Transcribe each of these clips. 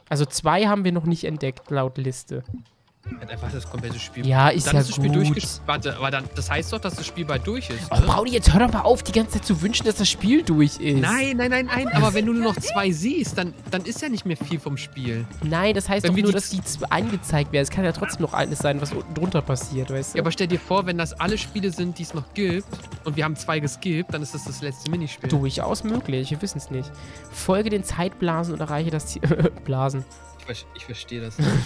Also 2 haben wir noch nicht entdeckt, laut Liste. Hat einfach das komplette Spiel. Ja, ist dann ja ist das Spiel gut. Warte, aber dann, das heißt doch, dass das Spiel bald durch ist, Oh, ne? Braudi, jetzt hör doch mal auf, die ganze Zeit zu wünschen, dass das Spiel durch ist. Nein. Aber wenn du nur noch 2 siehst, dann ist ja nicht mehr viel vom Spiel. Nein, das heißt Wenn doch wir nur, die- dass die angezeigt werden. Es kann ja trotzdem noch alles sein, was unten drunter passiert, weißt du? Ja, aber stell dir vor, wenn das alle Spiele sind, die es noch gibt, und wir haben 2 geskippt, dann ist das das letzte Minispiel. Durchaus möglich, wir wissen es nicht. Folge den Zeitblasen und erreiche das Ziel. Blasen. Ich verstehe das nicht.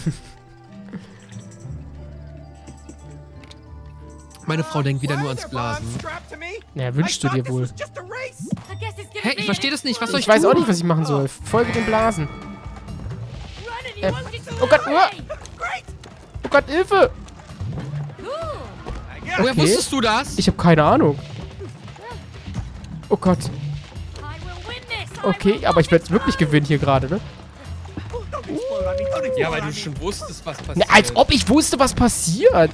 Meine Frau denkt wieder nur ans Blasen. Naja, wünschst du dir wohl. Hä, ich verstehe das nicht. Was soll ich Ich weiß tun? auch nicht, was ich machen soll. Folge den Blasen. Oh Gott, oh Gott, Hilfe! Woher Okay. wusstest du das? Ich habe keine Ahnung. Oh Gott. Okay, aber ich werde wirklich gewinnen hier gerade, ne? Ja, weil du schon wusstest, was passiert. Ne, als ob ich wusste, was passiert.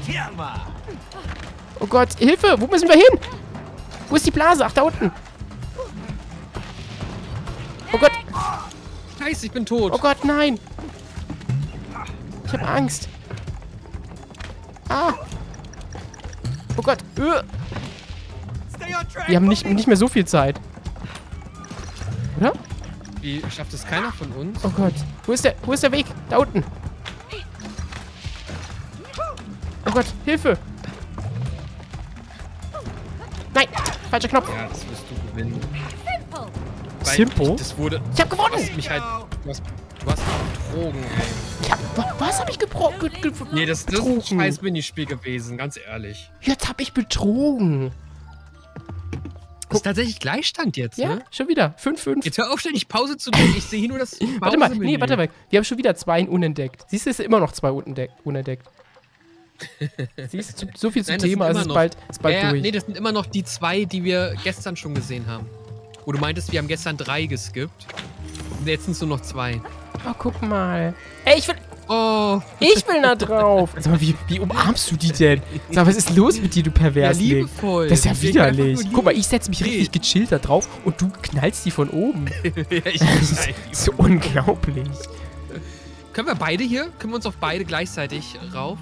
Oh Gott, Hilfe! Wo müssen wir hin? Wo ist die Blase? Ach, da unten. Oh Gott, Scheiße, ich bin tot. oh Gott, nein. Ich habe Angst. Ah. Oh Gott. Wir haben nicht mehr so viel Zeit. Oder? Wie schafft es keiner von uns? Oh Gott. Wo ist der Weg? Da unten. Oh Gott, Hilfe. Nein, falscher Knopf. Ja, das wirst du gewinnen. Weil Simple? Das wurde... Ich hab Du gewonnen. hast mich halt... Du hast betrogen, ey. Was habe ich gebrochen? Nee, das ist ein betrogen? scheiß Minispiel gewesen, ganz ehrlich. Jetzt habe ich betrogen. Das ist tatsächlich Gleichstand jetzt, Ja, ne? schon wieder. 5-5. Jetzt hör auf, ständig Pause zu drücken. Ich sehe hier nur das Warte mal, Pause-Menü. warte mal. Wir haben schon wieder 2 unentdeckt. Siehst du, es sind immer noch 2 unentdeckt. Siehst du, so viel zum Nein, das Thema, sind es ist immer bald, Ja, durch. nee, das sind immer noch die 2, die wir gestern schon gesehen haben. Wo du meintest, wir haben gestern 3 geskippt. Und jetzt sind es nur noch 2. Oh, guck mal. Ey, ich will da drauf. Sag mal, wie umarmst du die denn? Sag mal, was ist los mit dir, du Perversling? Ja, liebevoll. Das ist ja Ich denke einfach widerlich. nur Guck mal, ich setze mich Nee. richtig gechillt da drauf und du knallst die von oben. ich Das ist so unglaublich. Können wir beide hier? Können wir uns auf beide gleichzeitig rauf?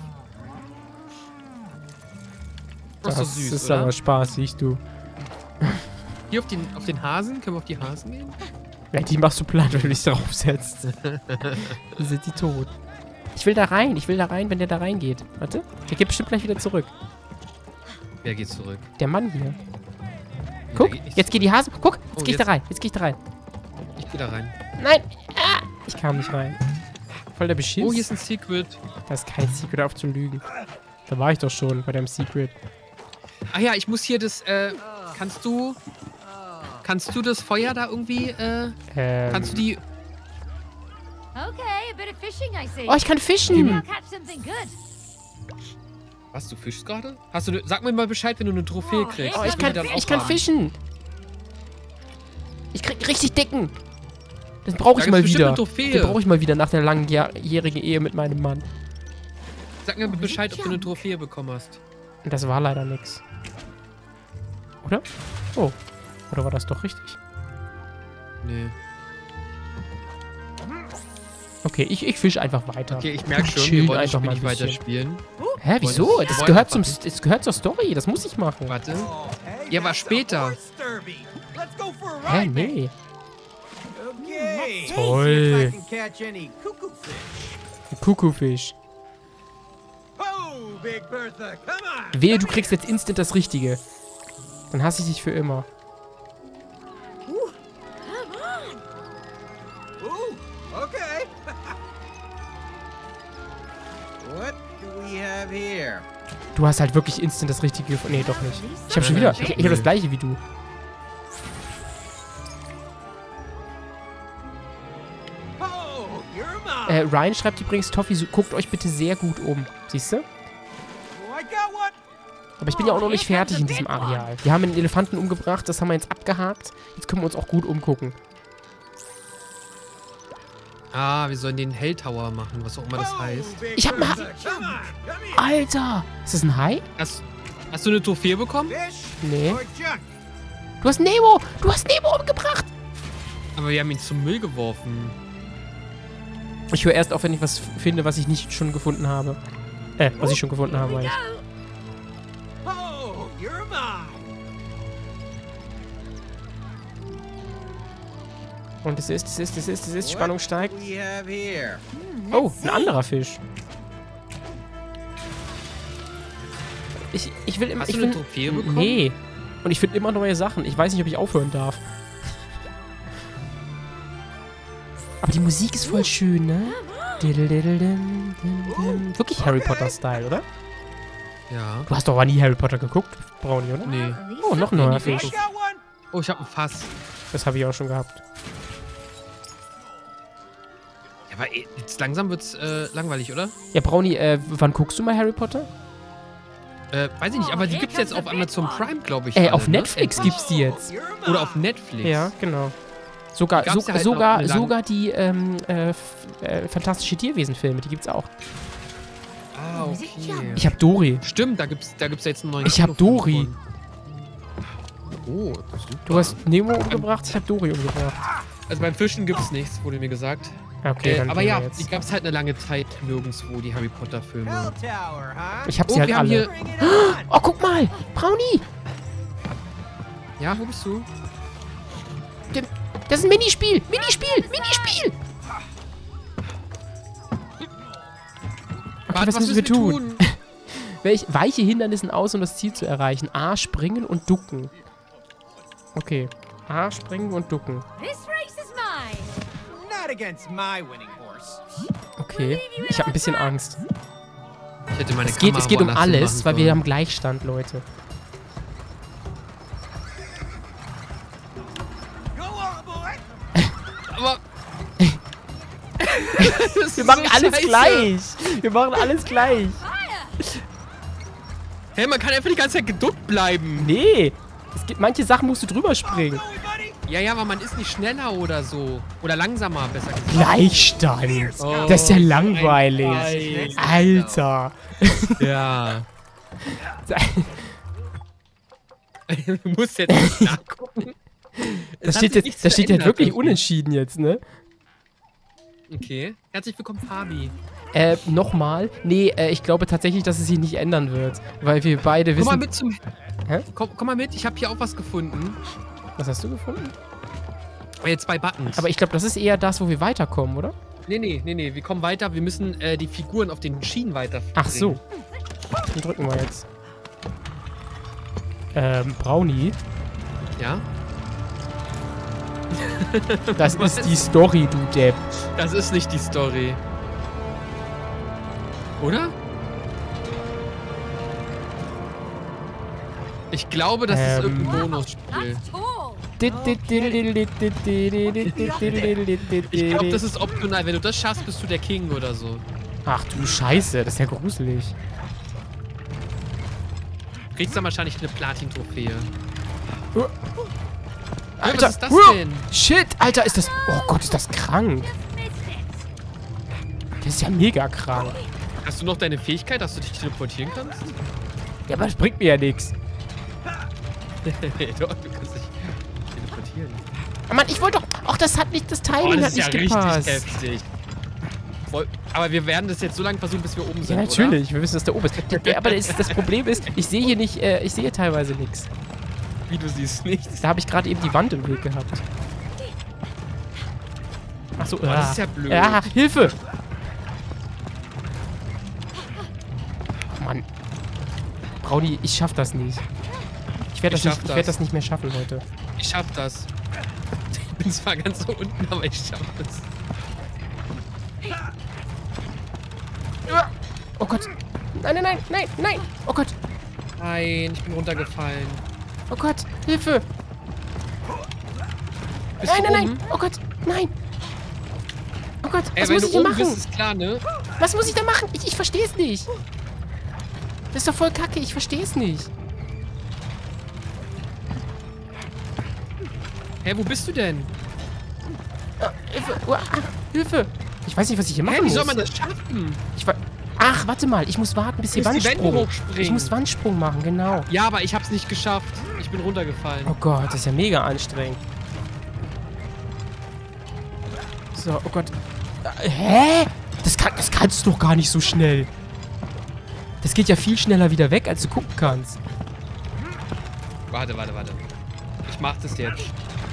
Das ist doch süß, ist oder? aber spaßig, du. Hier auf den Hasen? Können wir auf die Hasen gehen? Ja, die machst du platt, wenn du dich draufsetzt. Dann sind die tot. Ich will da rein, wenn der da reingeht. Warte, der geht bestimmt gleich wieder zurück. Wer geht zurück? Der Mann hier. Nee, Guck, der geht nicht jetzt geht die Hase. Guck, jetzt Oh, geh ich da jetzt. rein. Jetzt geh ich da rein. Ich geh da rein. Nein! Ah, ich kam nicht rein. Voll der Beschiss. Oh, hier ist ein Secret. Das ist kein Secret, auf zu lügen. Da war ich doch schon bei deinem Secret. Ah ja, ich muss hier das, Kannst du das Feuer da irgendwie, kannst du die... Okay, a bit of fishing, I see. Oh, ich kann fischen. I'll catch something good. Was, du fischst gerade? Sag mir mal Bescheid, wenn du eine Trophäe kriegst. Oh, Das will dann ich auch kann haben. fischen. Ich krieg richtig dicken. Das brauche ich Da mal gibt's bestimmt wieder. eine Trophäe. Den brauche ich mal wieder nach der langjährigen Ehe mit meinem Mann. Sag mir Bescheid, ob du eine Trophäe bekommen hast. Und das war leider nix. Oder? Oh. Oder war das doch richtig? Nee. Okay, ich fische einfach weiter. Okay, ich merke schon, Chillen wir wollen das einfach Spiel mal nicht ein bisschen. weiterspielen. Hä, wieso? Wollen Das wir gehört, einfach das gehört zur Story. Das muss ich machen. Warte. Ja, aber später. Hä, nee. Okay. Toll. See if I can catch any cuckoo fish. Ein Kuckuckfisch. Oh, Big Bertha, come on. Wehe, du kriegst jetzt instant das Richtige. Dann hasse ich dich für immer. Ooh, okay. What do we have here? Du hast halt wirklich instant das Richtige gefunden. Nee, doch nicht. Ich habe schon wieder. Ich habe das gleiche wie du. Oh, you're mine. Ryan schreibt übrigens, Toffi, guckt euch bitte sehr gut um. Siehst du? Oh, I got one. Aber ich bin ja auch noch nicht fertig in diesem Areal. Wir haben einen Elefanten umgebracht, das haben wir jetzt abgehakt. Jetzt können wir uns auch gut umgucken. Ah, wir sollen den Helltower machen, was auch immer das heißt. Big Ich hab mal- Bertha, come on, come here. Alter! Ist das ein Hai? Hast du eine Trophäe bekommen? Fish Nee. or junk? Du hast Nemo! Du hast Nemo umgebracht! Aber wir haben ihn zum Müll geworfen. Ich höre erst auf, wenn ich was finde, was ich nicht schon gefunden habe. Was ich schon gefunden habe, meine ich. Oh, you're mine. Und es ist, Spannung steigt. What do we have here? Oh, ein anderer Fisch. Ich will immer... Hast du eine Trophäe bekommen? Nee. Und ich finde immer neue Sachen. Ich weiß nicht, ob ich aufhören darf. Aber die Musik ist voll schön, ne? Wirklich Harry Potter-Style, oder? Ja. Du hast doch aber nie Harry Potter geguckt, Brownie, oder? Nee. Oh, noch ein neuer Fisch. I got one. Oh, ich habe ein Fass. Das habe ich auch schon gehabt. Ja, aber jetzt langsam wird's langweilig, oder? Ja, Brownie, wann guckst du mal Harry Potter? Weiß ich nicht, aber die gibt's jetzt auf Amazon Prime, glaube ich. Auf alle, Netflix Ne? gibt's die jetzt. You're mine. Oder auf Netflix. Ja, genau. Sogar, Die gab's ja halt sogar, noch eine lang- sogar die Fantastische Tierwesen-Filme, die gibt's auch. Ah, okay. Ich hab Dori. Stimmt, da gibt's ja jetzt einen neuen Ich hab Kinofilm Dori. von. Oh, super. Du hast Nemo umgebracht, ich hab Dori umgebracht. Also beim Fischen gibt's nichts, wurde mir gesagt. Okay, dann Aber gehen ja, wir jetzt. die gab's halt eine lange Zeit nirgendwo, die Harry Potter Filme. Hell Tower, huh? Ich hab Oh, sie halt wir haben alle. hier... Bring it on. Oh, guck mal! Brownie! Ja, wo bist du? Das ist ein Minispiel! Minispiel! Minispiel! Okay, was müssen wir tun? Weiche Hindernissen aus, um das Ziel zu erreichen. A, springen und ducken. Okay. A, springen und ducken. This race is mine. Not against my winning horse. Okay. Ich habe ein bisschen Angst. Ich hätte meine Es geht um woanders alles, machen weil wir sollen. haben Gleichstand, Leute. Go on, boy. Aber... Wir machen alles gleich. Wir machen alles gleich. Hey, man kann einfach die ganze Zeit geduckt bleiben. Nee. Es gibt manche Sachen musst du drüber springen. Go, buddy. Ja, aber man ist nicht schneller oder so. Oder langsamer, besser gesagt. Gleichstand. Oh, Das ist ja ein langweilig. Alter. Ja. Du musst jetzt nicht nachgucken. Das steht jetzt wirklich unentschieden jetzt, ne? Okay. Herzlich willkommen, Fabi. Nochmal? Nee, ich glaube tatsächlich, dass es sich nicht ändern wird. Weil wir beide Komm mal wissen... mit zum... Hä? Komm mal mit, ich habe hier auch was gefunden. Was hast du gefunden? Jetzt 2 Buttons. Aber ich glaube, das ist eher das, wo wir weiterkommen, oder? Nee, wir kommen weiter. Wir müssen die Figuren auf den Schienen weiter. Ach so. Dann drücken wir jetzt. Brownie. Ja? Das ist die Story, du Depp. Das ist nicht die Story. Oder? Ich glaube, das ist irgendein Bonusspiel. That's tall. Ich glaube, das ist optional. Wenn du das schaffst, bist du der King oder so. Ach du Scheiße, das ist ja gruselig. Du kriegst dann wahrscheinlich eine Platin-Trophäe. Alter, was ist das denn? Shit, Alter, ist das... Oh Gott, ist das krank. Missed it. Das ist ja mega krank. Hast du noch deine Fähigkeit, dass du dich teleportieren kannst? Ja, aber das bringt mir ja nichts. Doch, du kannst dich teleportieren. Oh Mann, ich wollte doch... Ach, das hat nicht... Das Oh, Timing das hat ist ja nicht richtig gepasst. heftig. Aber wir werden das jetzt so lange versuchen, bis wir oben sind, Ja, natürlich. Wir wissen, dass der oben ist. Ja, aber das Problem ist, ich sehe hier nicht... ich sehe teilweise nichts. oder? Wie, du siehst nichts. Da habe ich gerade eben die Wand im Weg gehabt. Ach so, das ist ja blöd. Ja, Hilfe! Mann. Brownie, ich schaff das nicht. Ich werde das nicht mehr schaffen heute. Ich schaff das. Ich bin zwar ganz so unten, aber ich schaff das. Oh Gott. Nein. Oh Gott. Nein, ich bin runtergefallen. Oh Gott. Hilfe. Bist du Nein. oben? Oh Gott. Nein. Oh Gott. Ey, Was wenn muss du ich hier oben machen? bist, ist klar, ne? Was muss ich da machen? Ich verstehe es nicht. Das ist doch voll kacke. Ich verstehe es nicht. Hä, wo bist du denn? Hilfe. Hilfe. Ich weiß nicht, was ich hier machen Hä, wie muss. soll man das schaffen? Ach, warte mal. Ich muss warten, bis hier Du musst die Wände Wandsprung. hochspringen. Ich muss Wandsprung machen, genau. Ja, aber ich hab's nicht geschafft. Ich bin runtergefallen. Oh Gott, das ist ja mega anstrengend. So, oh Gott. Hä? Das kannst du doch gar nicht so schnell. Das geht ja viel schneller wieder weg, als du gucken kannst. Warte. Ich mach das jetzt.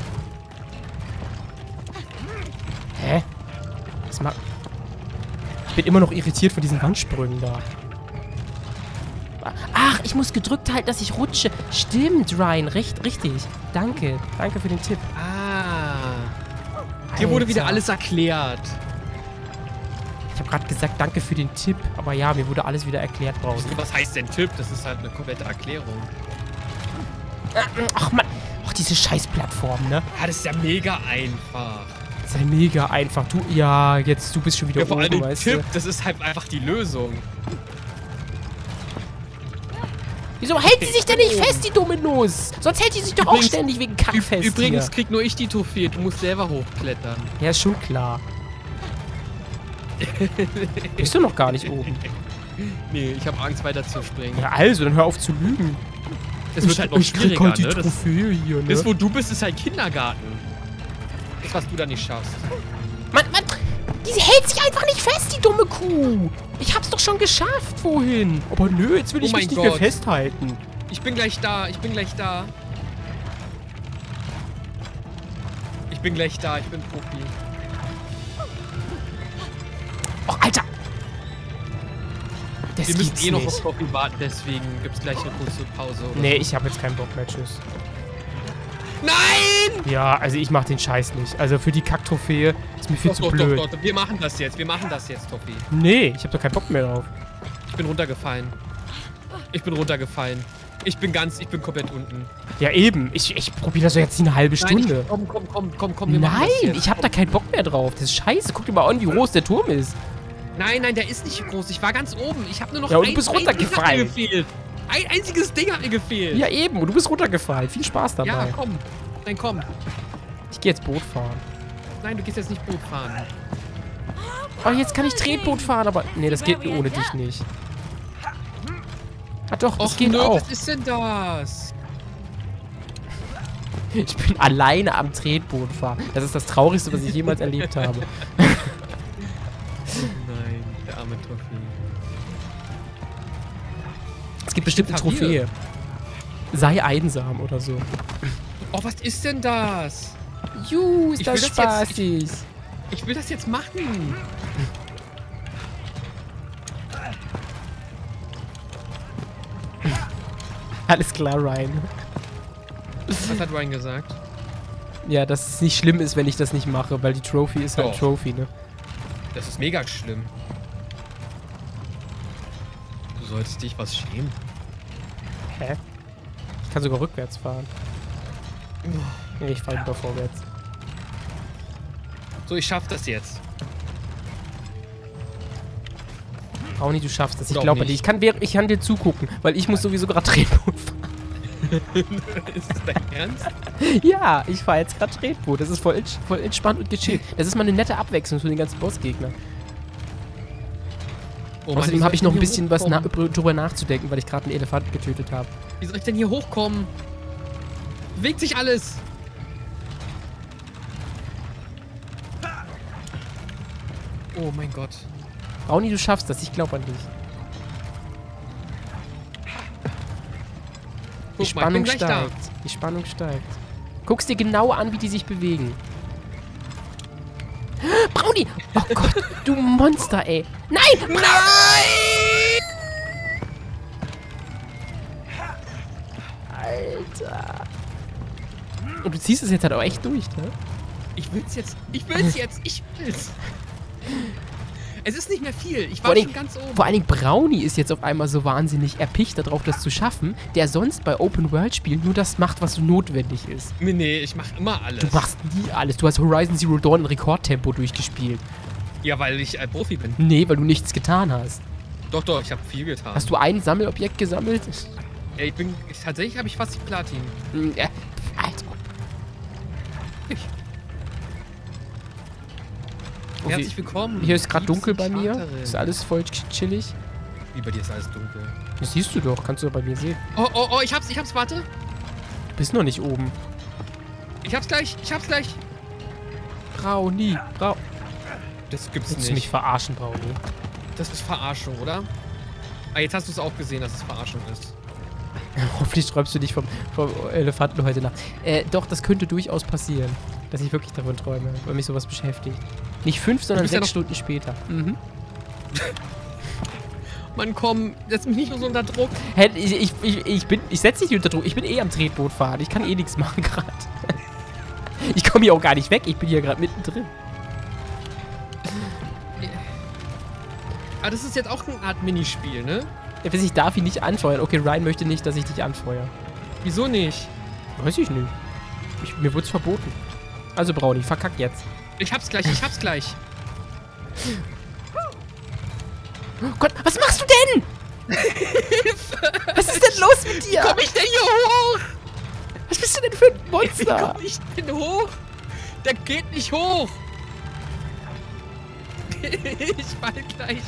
Hä? Was macht... Ich bin immer noch irritiert von diesen Wandsprüngen da. Ach, ich muss gedrückt halten, dass ich rutsche. Stimmt, Ryan. Richtig. Danke. Danke für den Tipp. Hier wurde Alter. wieder alles erklärt. Ich habe gerade gesagt, danke für den Tipp. Aber ja, mir wurde alles wieder erklärt draußen. Was heißt denn Tipp? Das ist halt eine komplette Erklärung. Ach, Mann. Ach, diese Scheißplattform, ne? Ja, das ist ja mega einfach. Das ist ja mega einfach. Du bist schon wieder Ja, vor allem oben, der weißt Tipp, du? das ist halt einfach die Lösung. Wieso hält sie sich denn nicht fest, die dumme Nuss? Sonst hält sie sich doch auch Übrigens- ständig wegen Kack fest Übrigens hier. krieg nur ich die Trophäe. Du musst selber hochklettern. Ja, ist schon klar. Bist du noch gar nicht oben? Nee, ich habe Angst weiter zu springen. Ja, also, dann hör auf zu lügen. Das wird halt noch Ich krieg schwieriger, halt die ne? Das, Trophäe hier, ne? das, wo du bist, ist halt Kindergarten. Das, was du da nicht schaffst. Mann, die hält sich einfach nicht fest, die dumme Kuh. Ich hab's doch schon geschafft vorhin. Aber nö, jetzt will Oh ich mein mich nicht mehr Gott. festhalten. Ich bin gleich da. Ich bin gleich da, ich bin Profi. Oh, Alter. Das Wir müssen gibt's eh noch auf nicht. Profi warten, deswegen gibt's gleich eine kurze Pause. Oder? Nee, ich hab jetzt keinen Bock mehr, tschüss. Nein! Ja, also ich mach den Scheiß nicht. Also für die Kack-Trophäe ist mir viel zu blöd. Doch. Wir machen das jetzt, Tofi. Nee, ich hab doch keinen Bock mehr drauf. Ich bin runtergefallen. Ich bin komplett unten. Ja, eben. Ich probiere das doch jetzt eine halbe Stunde. Komm, wir machen das Nein, jetzt. ich hab da keinen Bock mehr drauf. Das ist scheiße. Guck dir mal an, wie groß der Turm ist. Nein, der ist nicht groß. Ich war ganz oben. Ich habe nur noch Ja, und du bist Ding hat mir runtergefallen. gefehlt. Ein einziges Ding hat mir gefehlt. Ja, eben. Und du bist runtergefallen. Viel Spaß dabei. Ja, komm. Nein, komm. Ich gehe jetzt Boot fahren. Nein, du gehst jetzt nicht Boot fahren. Oh, jetzt kann ich Tretboot fahren, aber... Nee, das geht ohne dich nicht. Ah doch, das Och, geht nö, auch. was ist denn das? Ich bin alleine am Tretboot fahren. Das ist das Traurigste, was ich jemals erlebt habe. Nein, der arme Tofi. Es gibt bestimmt eine Klavier. Trophäe. Sei einsam oder so. Oh, was ist denn das? Juhu, ist Ich das will das jetzt- spaßig. Ich will das jetzt machen. Alles klar, Ryan. Was hat Ryan gesagt? Ja, dass es nicht schlimm ist, wenn ich das nicht mache, weil die Trophy ist halt Doch. Trophy, ne? Das ist mega schlimm. Du solltest dich was schämen. Hä? Ich kann sogar rückwärts fahren. Nee, ich fahre lieber vorwärts. So, ich schaff das jetzt. Brownie, du schaffst das. Ich Oder auch glaube dir. nicht. Ich kann dir zugucken, weil ich muss sowieso gerade Tretboot fahren. Ist das dein Ernst? Ja, ich fahre jetzt gerade Tretboot. Das ist voll entspannt und gechillt. Das ist mal eine nette Abwechslung zu den ganzen Bossgegnern. Oh Mann, Außerdem wie habe ich soll noch ein denn bisschen hier was hochkommen? drüber nachzudenken, weil ich gerade einen Elefanten getötet habe. Wie soll ich denn hier hochkommen? Bewegt sich alles. Oh mein Gott. Brownie, du schaffst das. Ich glaube an dich. Die Guck mal, ich bin Spannung gleich da. steigt. Die Spannung steigt. Guck's dir genau an, wie die sich bewegen. Brownie! Oh Gott, du Monster, ey. Nein! Nein! Alter. Und du ziehst es jetzt halt auch echt durch, ne? Ich will's jetzt. Ich will's. Es ist nicht mehr viel. Ich war Vor allem- schon ganz oben. Vor allen Dingen Brownie ist jetzt auf einmal so wahnsinnig erpicht darauf, das zu schaffen, der sonst bei Open-World-Spielen nur das macht, was notwendig ist. Nee, ich mach immer alles. Du machst nie alles. Du hast Horizon Zero Dawn in Rekordtempo durchgespielt. Ja, weil ich Profi bin. Nee, weil du nichts getan hast. Doch, ich habe viel getan. Hast du ein Sammelobjekt gesammelt? Ja, tatsächlich habe ich fast die Platin. Alter. Oh, Herzlich willkommen. hier ist gerade dunkel bei liebste mir. Charterin. Ist alles voll chillig. Wie bei dir ist alles dunkel. Das siehst du doch. Kannst du bei mir sehen. Oh, ich hab's, warte. Du bist noch nicht oben. Ich hab's gleich. Brownie. Das gibt's Willst du mich nicht. verarschen, Brownie? Das ist Verarschung, oder? Ah, jetzt hast du es auch gesehen, dass es Verarschung ist. Hoffentlich träumst du nicht vom Elefanten heute Nacht. Doch, das könnte durchaus passieren. Dass ich wirklich davon träume, weil mich sowas beschäftigt. Nicht 5, sondern bist ja 6 noch- Stunden später. Mhm. Mann, komm, setz mich nicht nur so unter Druck. Hä, ich setze dich nicht unter Druck. Ich bin eh am Tretboot fahren. Ich kann eh nichts machen gerade. Ich komme hier auch gar nicht weg. Ich bin hier gerade mittendrin. Aber das ist jetzt auch eine Art Minispiel, ne? Ich darf ihn nicht anfeuern. Okay, Ryan möchte nicht, dass ich dich anfeuere. Wieso nicht? Weiß ich nicht. Mir wurde es verboten. Also Brownie, verkack jetzt. Ich hab's gleich, ich hab's gleich. Oh Gott, was machst du denn? Was ist denn los mit dir? Komm ich denn hier hoch? Was bist du denn für ein Ich Monster? komm nicht denn hoch. Der geht nicht hoch. Ich fall gleich.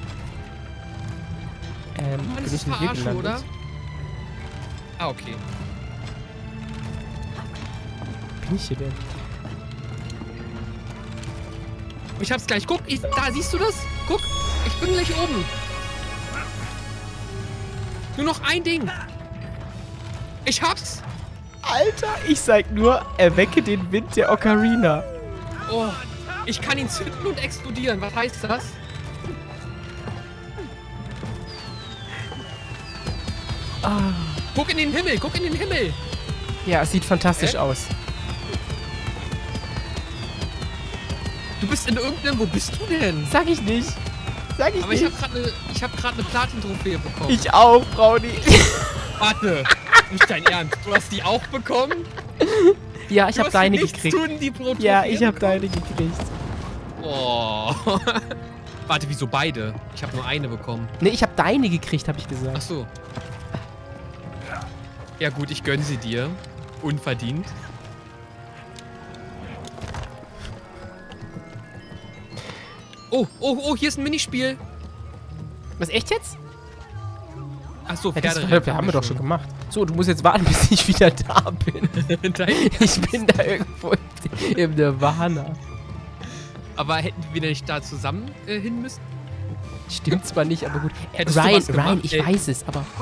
Mann, bin das ist ich denn hier Verarschung, oder? gelandet? Ah, okay. Wo bin ich hier denn? Ich hab's gleich. Guck, da siehst du das? Guck, ich bin gleich oben. Nur noch ein Ding. Ich hab's. Alter, ich sag nur, erwecke den Wind der Ocarina. Oh, ich kann ihn zünden und explodieren. Was heißt das? Guck in den Himmel, guck in den Himmel. Ja, es sieht fantastisch aus. Du bist in irgendeinem... Wo bist du denn? Sag ich nicht. Sag ich Aber ich nicht. hab grad eine Platin-Trophäe bekommen. Ich auch, Brownie. Warte, nicht dein Ernst. Du hast die auch bekommen? Ja, ich Du hab hast deine für nichts gekriegt. tun, die Trophäe Ja, ich hab bekommen? deine gekriegt. Oh. Warte, wieso beide? Ich habe nur eine bekommen. Ne, ich hab deine gekriegt, hab ich Ach gesagt. so. Ja gut, ich gönn sie dir. Unverdient. Oh, oh, oh, hier ist ein Minispiel. Was, echt jetzt? Ach so, Ja, das Pferderennen haben wir doch schon gemacht. So, du musst jetzt warten, bis ich wieder da bin. Ich bin da irgendwo im Nirvana. Aber hätten wir nicht da zusammen hin müssen? Stimmt zwar nicht, aber gut. Hättest du Ryan, was gemacht? Ryan, ich Ey. weiß es, aber...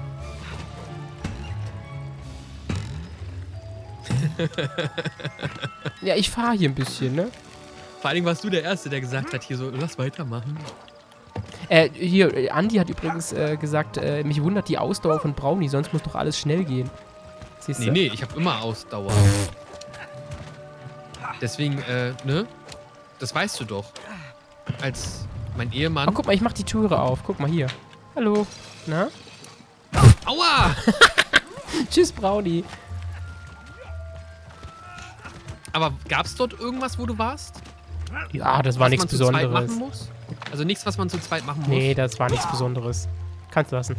Ja, ich fahre hier ein bisschen, ne? Vor allem warst du der Erste, der gesagt hat, hier so, lass weitermachen. Andi hat übrigens gesagt, mich wundert die Ausdauer von Brownie, sonst muss doch alles schnell gehen. Siehst Nee, du? nee, ich habe immer Ausdauer. Deswegen, ne? Das weißt du doch. Als mein Ehemann. Oh, guck mal, ich mach die Türe auf. Guck mal hier. Hallo. Na? Aua! Tschüss, Brownie. Aber gab's dort irgendwas, wo du warst? Ja, das war Was nichts man zu zweit Besonderes. machen muss? Also nichts, was man zu zweit machen muss? Nee, das war nichts Besonderes. Kannst du lassen.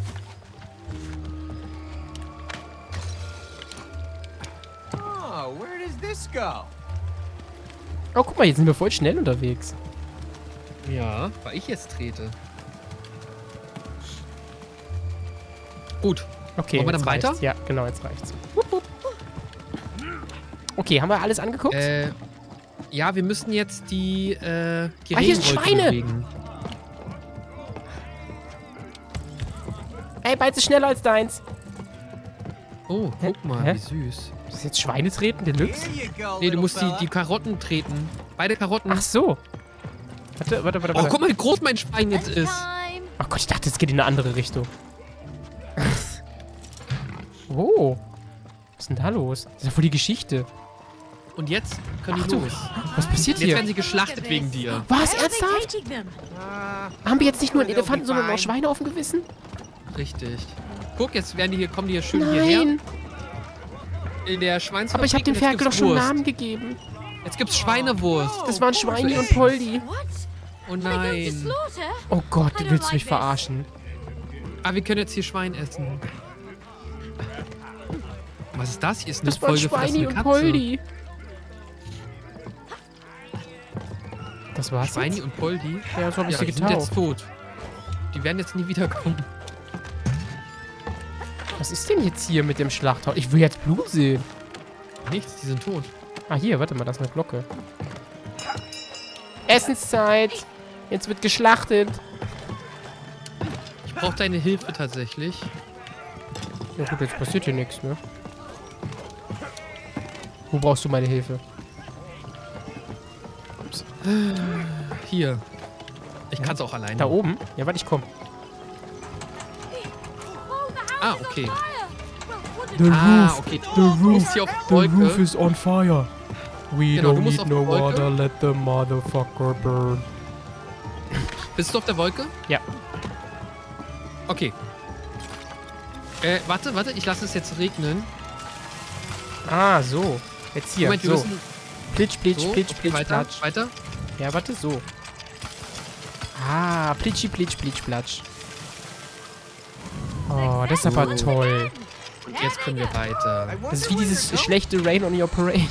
Oh, where does this go? Oh, guck mal, jetzt sind wir voll schnell unterwegs. Ja, weil ich jetzt trete. Gut. Okay, Wollen wir jetzt dann weiter? reicht's. Ja, genau, jetzt reicht's. Wupp, wupp. Okay, haben wir alles angeguckt? Ja, wir müssen jetzt die hier sind Regenwolke Schweine! bewegen. Ey, beides ist schneller als deins. Oh, guck mal, Hä? wie süß. Das ist jetzt Schweine treten, Deluxe? Here you go, Nee, du little musst fella. die Karotten treten. Beide Karotten. Ach so. Warte. Oh, guck mal, wie groß mein Schwein jetzt ist. Time. Ach Gott, ich dachte, es geht in eine andere Richtung. Oh. Was ist denn da los? Das ist ja voll die Geschichte. Und jetzt können die Ach du- los. Was passiert Jetzt hier? werden sie geschlachtet wegen dir. Was, Where are they ernsthaft? taking them? Haben wir jetzt nicht nur einen They'll be Elefanten, sondern auch fine. Schweine auf dem Gewissen? Richtig. Guck, jetzt werden die hier, kommen die hier schön hierher. Nein. In der Schweinsfabrik. Aber ich habe dem und jetzt Ferkel doch gibt's schon einen Wurst. Namen gegeben. Jetzt gibt's Schweinewurst. Das waren Schweini und Poldi. What? Oh They're going to nein. slaughter? Oh Gott, I du don't willst like mich this. verarschen. Ah, wir können jetzt hier Schwein essen. Was ist das? Hier ist eine Das waren Folge Schweini und Katze. Poldi. Das war's Schweini jetzt? und Poldi? Ja, so hab ich Ja, sie die sind jetzt getauft. tot. Die werden jetzt nie wiederkommen. Was ist denn jetzt hier mit dem Schlachthaus? Ich will jetzt Blut sehen. Nichts, die sind tot. Ah, hier, warte mal, das ist eine Glocke. Essenszeit. Jetzt wird geschlachtet. Ich brauche deine Hilfe tatsächlich. Ja gut, jetzt passiert hier nichts, ne? Wo brauchst du meine Hilfe? Hier. Ich kann es auch alleine. Da oben? Ja, warte, ich komm. Ah, okay. The Ah, okay. Du musst hier auf die Wolke. is on fire. We Genau, du musst auf die Wolke. let the motherfucker burn. Bist du auf der Wolke? Ja. Okay. Warte, ich lasse es jetzt regnen. Ah, so. Jetzt hier, Moment, wir so. müssen... Plitsch, plitsch, So, plitsch, okay, plitsch, weiter, platsch. weiter. Ja, warte, so. Ah, plitschi, plitsch, plitsch, platsch. Oh, das ist aber toll. Und jetzt können wir weiter. Das ist wie dieses schlechte Rain on Your Parade.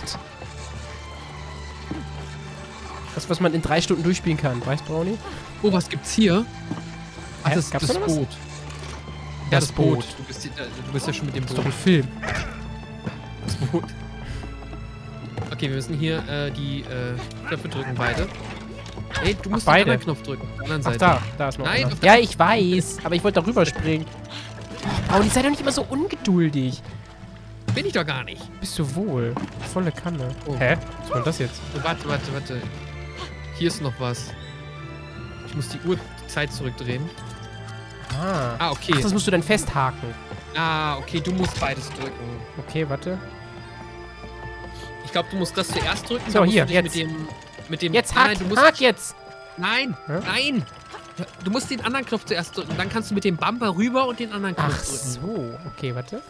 Das, was man in 3 Stunden durchspielen kann. Weißt du, Brownie? Oh, was gibt's hier? Ach, Hä? das ist Gab's das da noch was? Boot. Ja, das Boot. Du bist ja schon mit dem Das ist doch Boot. ein Film. Das Boot. Okay, wir müssen hier die Knöpfe drücken, beide. Ey, du musst den beide? anderen Knopf drücken. Auf der anderen Ach, Seite. da ist noch Nein, einer. auf der- Ja, ich weiß. Aber ich wollte darüber springen. Oh, Brownie, sei doch nicht immer so ungeduldig. Bin ich doch gar nicht. Bist du wohl? Volle Kanne. Oh. Hä? Was war das jetzt? Oh, warte. Hier ist noch was. Ich muss die Uhrzeit zurückdrehen. Ah. Ah, okay. Ach, das musst du dann festhaken. Ah, okay, du musst beides drücken. Okay, warte. Ich glaube, du musst das zuerst drücken. So, dann musst hier, du dich jetzt. Mit dem... Jetzt Nein, hak, du musst, hak jetzt. Nein, Hä? nein. Du musst den anderen Knopf zuerst drücken. Dann kannst du mit dem Bumper rüber und den anderen Knopf Ach drücken. so. Okay, warte.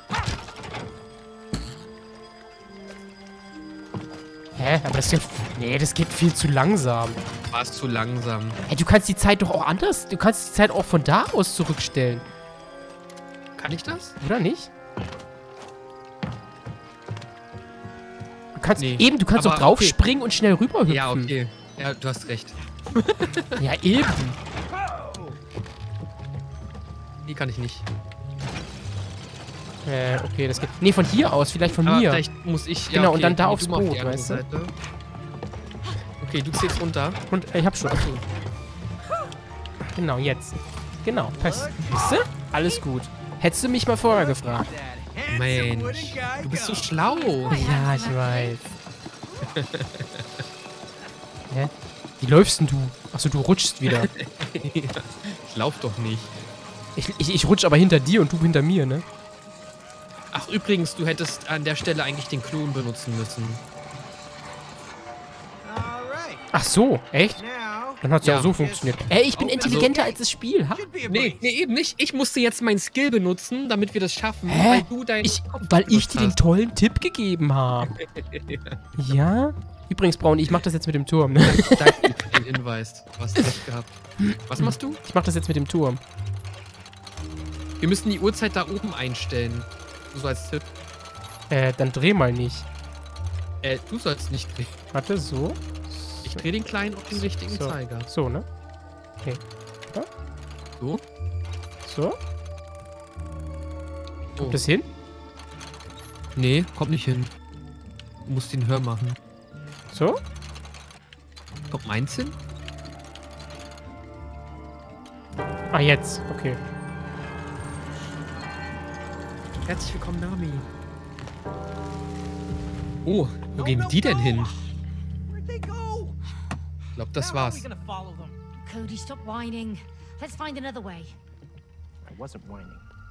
Hä? Aber das ist ja... Nee, das geht viel zu langsam. War es zu langsam. Hey, du kannst die Zeit doch auch anders... Du kannst die Zeit auch von da aus zurückstellen. Kann ich das? Oder nicht? Du kannst... Nee, Eben, du kannst aber doch drauf okay. springen und schnell rüberhüpfen. Ja, okay. Ja, du hast recht. Ja, eben. Die kann ich nicht. Okay, das geht... Nee, von hier aus. Vielleicht von Aber mir. vielleicht muss ich... Genau, und dann da nee, aufs du mal auf die Boot, andere weißt du? Seite. Okay, du zählst runter. Und ich hab schon. Genau, jetzt. Genau, passt. Siehst du? Alles gut. Hättest du mich mal vorher gefragt. Mensch, du bist so schlau. Ja, ich weiß. Hä? Wie läufst denn du? Achso, du rutschst wieder. Ich lauf doch nicht. Ich rutsch aber hinter dir und du hinter mir, ne? Ach, übrigens, du hättest an der Stelle eigentlich den Klon benutzen müssen. All right. Ach so, echt? Now, Dann hat's ja Ja. auch so funktioniert. Ey, ich bin Also- intelligenter als das Spiel. Ha? should be a Nee, breeze. nee, eben nicht. Ich musste jetzt meinen Skill benutzen, damit wir das schaffen, Hä? weil du deinen Weil ich dir den tollen Tipp gegeben habe. Ja? Übrigens, Braun, ich mach das jetzt mit dem Turm, ne? Danke dir für den Hinweis. Du hast recht gehabt. Was machst du? Ich mach das jetzt mit dem Turm. Wir müssen die Uhrzeit da oben einstellen. So als Tipp. Dann dreh mal nicht. Du sollst nicht drehen. Warte, so. Ich drehe den kleinen auf den richtigen So. Zeiger. So, ne? Okay. So. So. Oh. Kommt das hin? Nee, kommt nicht hin. Du musst den höher machen. So? Kommt meins hin? Ah, jetzt. Okay. Herzlich willkommen, Nami. Oh, wo gehen die denn hin? Where'd they go? Ich glaube, das How are we war's. gonna follow them? Cody, stop whining. Let's find another way. I wasn't whining.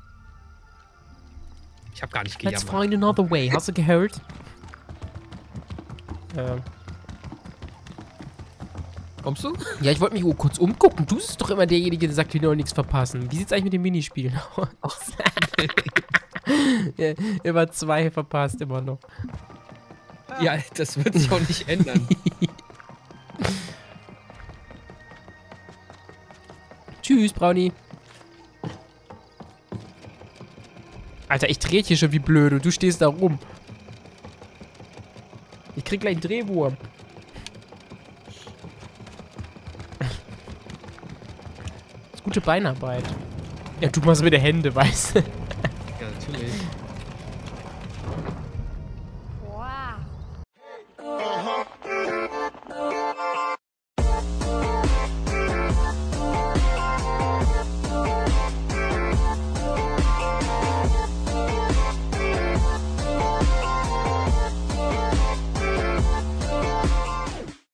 Ich habe gar nicht Let's gejammert. find another way. Hast du gehört? Kommst du? Ja, ich wollte mich kurz umgucken. Du bist doch immer derjenige, der sagt, wir noch nichts verpassen. Wie sieht's eigentlich mit den Minispielen aus? Ja, immer 2 verpasst, immer noch. Ja, das wird sich auch nicht ändern. Tschüss, Brownie. Alter, ich drehe hier schon wie blöd und du stehst da rum. Ich krieg gleich einen Drehwurm. Das ist gute Beinarbeit. Ja, du machst mit den Händen, weißt du. Ja, natürlich.